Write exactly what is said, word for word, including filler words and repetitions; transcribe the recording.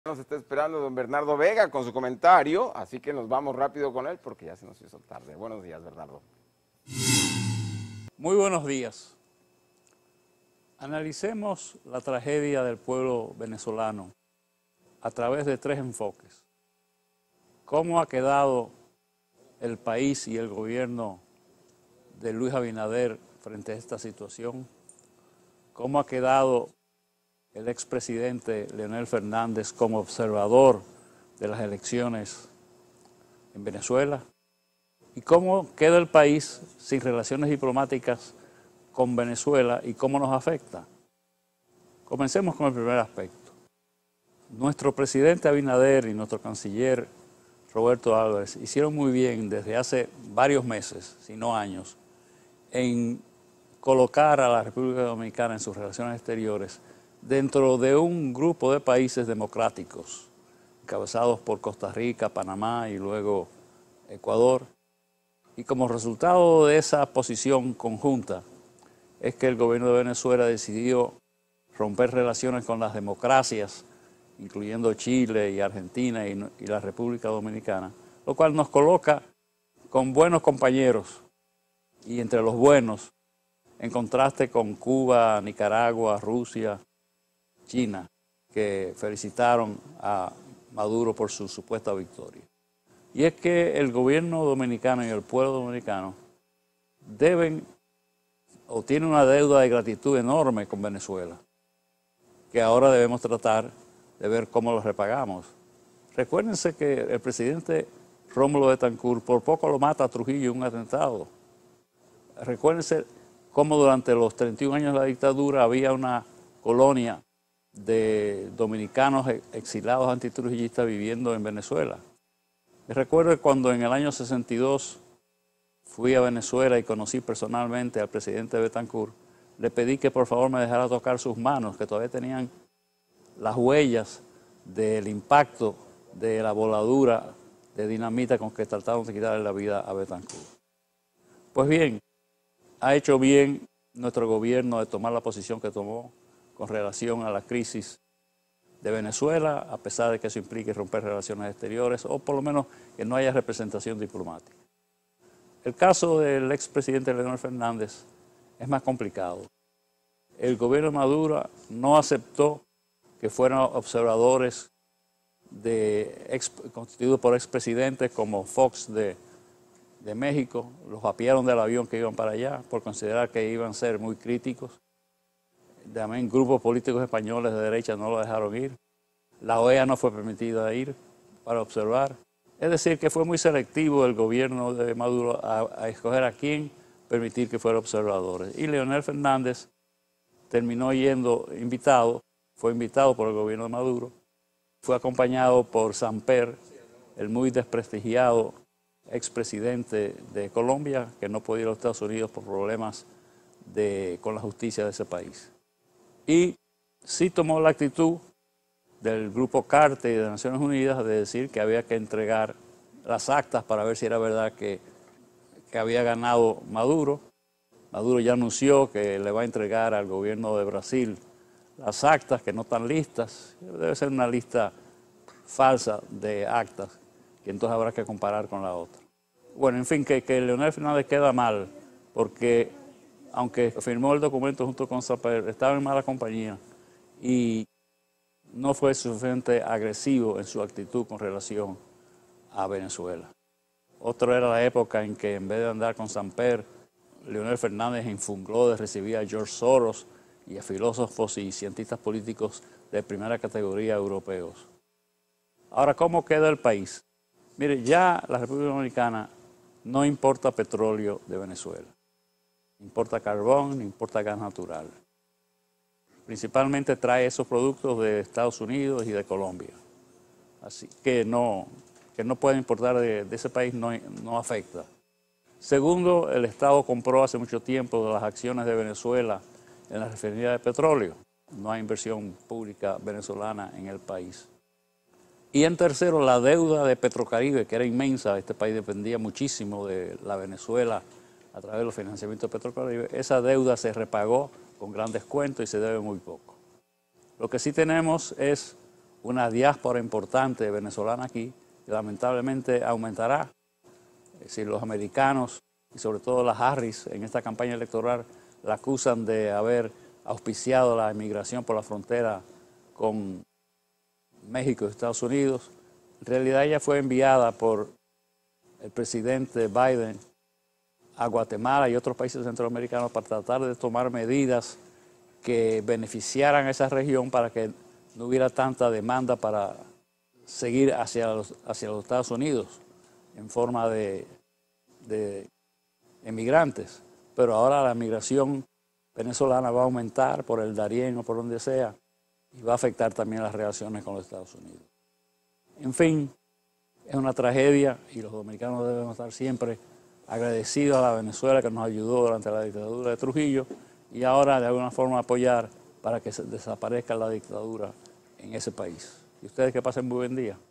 Nos está esperando don Bernardo Vega con su comentario, así que nos vamos rápido con él porque ya se nos hizo tarde. Buenos días, Bernardo. Muy buenos días. Analicemos la tragedia del pueblo venezolano a través de tres enfoques. ¿Cómo ha quedado el país y el gobierno de Luis Abinader frente a esta situación? ¿Cómo ha quedado el expresidente Leonel Fernández como observador de las elecciones en Venezuela? ¿Y cómo queda el país sin relaciones diplomáticas con Venezuela y cómo nos afecta? Comencemos con el primer aspecto. Nuestro presidente Abinader y nuestro canciller Roberto Álvarez hicieron muy bien desde hace varios meses, si no años, en colocar a la República Dominicana en sus relaciones exteriores dentro de un grupo de países democráticos, encabezados por Costa Rica, Panamá y luego Ecuador. Y como resultado de esa posición conjunta es que el gobierno de Venezuela decidió romper relaciones con las democracias, incluyendo Chile y Argentina y, y la República Dominicana, lo cual nos coloca con buenos compañeros y entre los buenos, en contraste con Cuba, Nicaragua, Rusia, China, que felicitaron a Maduro por su supuesta victoria. Y es que el gobierno dominicano y el pueblo dominicano deben o tienen una deuda de gratitud enorme con Venezuela, que ahora debemos tratar de ver cómo lo repagamos. Recuérdense que el presidente Rómulo Betancourt por poco lo mata a Trujillo en un atentado. Recuérdense cómo durante los treinta y un años de la dictadura había una colonia de dominicanos exilados antitrujillistas viviendo en Venezuela. Y recuerdo cuando en el año sesenta y dos fui a Venezuela y conocí personalmente al presidente Betancourt, le pedí que por favor me dejara tocar sus manos, que todavía tenían las huellas del impacto de la voladura de dinamita con que trataron de quitarle la vida a Betancourt. Pues bien, ha hecho bien nuestro gobierno de tomar la posición que tomó con relación a la crisis de Venezuela, a pesar de que eso implique romper relaciones exteriores o por lo menos que no haya representación diplomática. El caso del expresidente Leonel Fernández es más complicado. El gobierno de Maduro no aceptó que fueran observadores de ex, constituidos por expresidentes como Fox de, de México. Los apiaron del avión que iban para allá por considerar que iban a ser muy críticos. También grupos políticos españoles de derecha no lo dejaron ir. La O E A no fue permitida ir para observar. Es decir, que fue muy selectivo el gobierno de Maduro a, a escoger a quién permitir que fuera observadores. Y Leonel Fernández terminó yendo invitado, fue invitado por el gobierno de Maduro, fue acompañado por Samper, el muy desprestigiado expresidente de Colombia, que no podía ir a los Estados Unidos por problemas de, con la justicia de ese país. Y sí tomó la actitud del Grupo Carte y de Naciones Unidas de decir que había que entregar las actas para ver si era verdad que, que había ganado Maduro. Maduro ya anunció que le va a entregar al gobierno de Brasil las actas que no están listas. Debe ser una lista falsa de actas que entonces habrá que comparar con la otra. Bueno, en fin, que, que Leonel Fernández queda mal porque aunque firmó el documento junto con Samper, estaba en mala compañía y no fue suficientemente agresivo en su actitud con relación a Venezuela. Otra era la época en que en vez de andar con Samper, Leonel Fernández infundó de recibir a George Soros y a filósofos y cientistas políticos de primera categoría europeos. Ahora, ¿cómo queda el país? Mire, ya la República Dominicana no importa petróleo de Venezuela. Importa carbón, importa gas natural. Principalmente trae esos productos de Estados Unidos y de Colombia. Así que no, que no puede importar de, de ese país no, no afecta. Segundo, el Estado compró hace mucho tiempo las acciones de Venezuela en la refinería de petróleo. No hay inversión pública venezolana en el país. Y en tercero, la deuda de Petrocaribe, que era inmensa. Este país dependía muchísimo de la Venezuela a través de los financiamientos de Petrocaribe. Esa deuda se repagó con gran descuento y se debe muy poco. Lo que sí tenemos es una diáspora importante venezolana aquí, que lamentablemente aumentará. Es decir, los americanos y sobre todo la Harris en esta campaña electoral la acusan de haber auspiciado la inmigración por la frontera con México y Estados Unidos. En realidad ella fue enviada por el presidente Biden a Guatemala y otros países centroamericanos para tratar de tomar medidas que beneficiaran a esa región para que no hubiera tanta demanda para seguir hacia los, hacia los Estados Unidos en forma de, de emigrantes. Pero ahora la migración venezolana va a aumentar por el Darién o por donde sea y va a afectar también las relaciones con los Estados Unidos. En fin, es una tragedia y los dominicanos debemos estar siempre agradecidos a la Venezuela que nos ayudó durante la dictadura de Trujillo y ahora de alguna forma apoyar para que se desaparezca la dictadura en ese país. Y ustedes que pasen muy buen día.